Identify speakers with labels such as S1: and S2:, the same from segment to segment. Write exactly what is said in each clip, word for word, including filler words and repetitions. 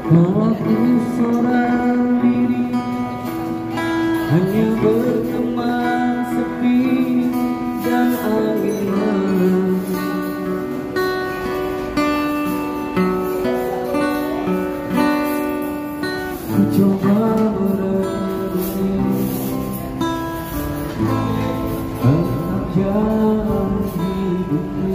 S1: Aku seorang diri, hanya berteman sepi dan angin malam. Ku coba merenungi tentang jalan hidupku.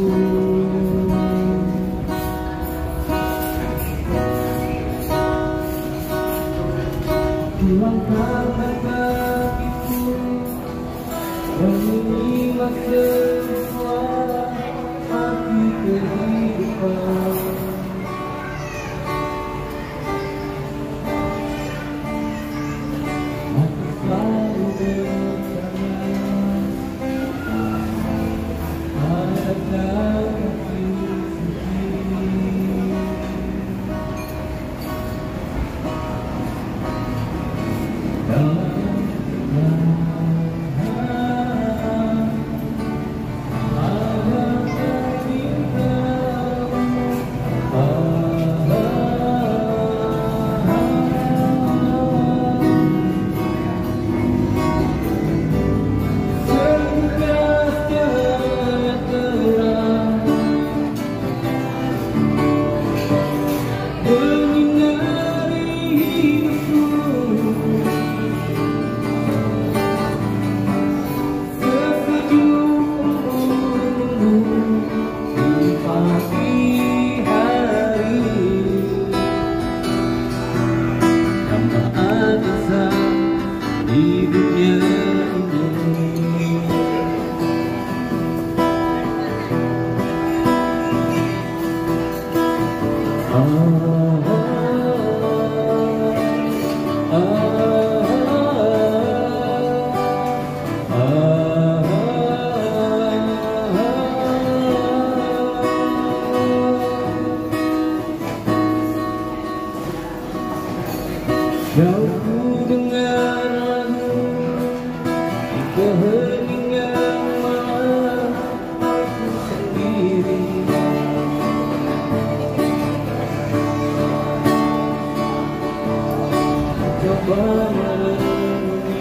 S1: Langkah kakiku dan menyimak semua arti kehidupan. Aku selalu bertanya, adakah kaki suci? Di dunia ini, ah, ah, ah, ah, ah. Jauh ku dengar keheningan malam aku sendiri. Coba merenungi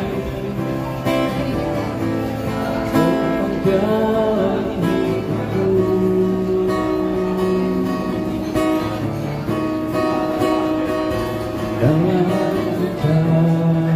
S1: tentang jalan hidupku. Dalam bicara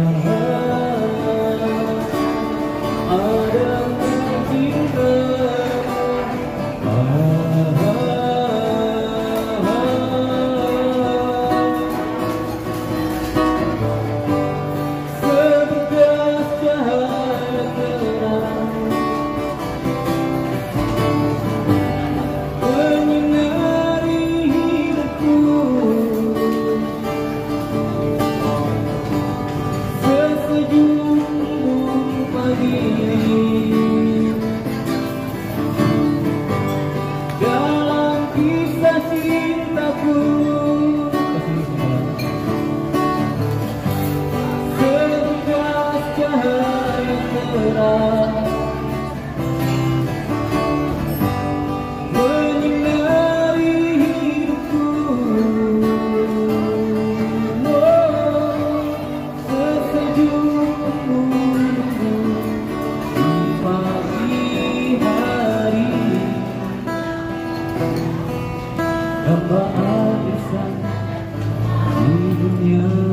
S1: dalam kisah cintaku, sebekas cahaya terang menyinari hidupku. Oh, sesejuk menunggu di pagi hari. Hamba arisan di dunia.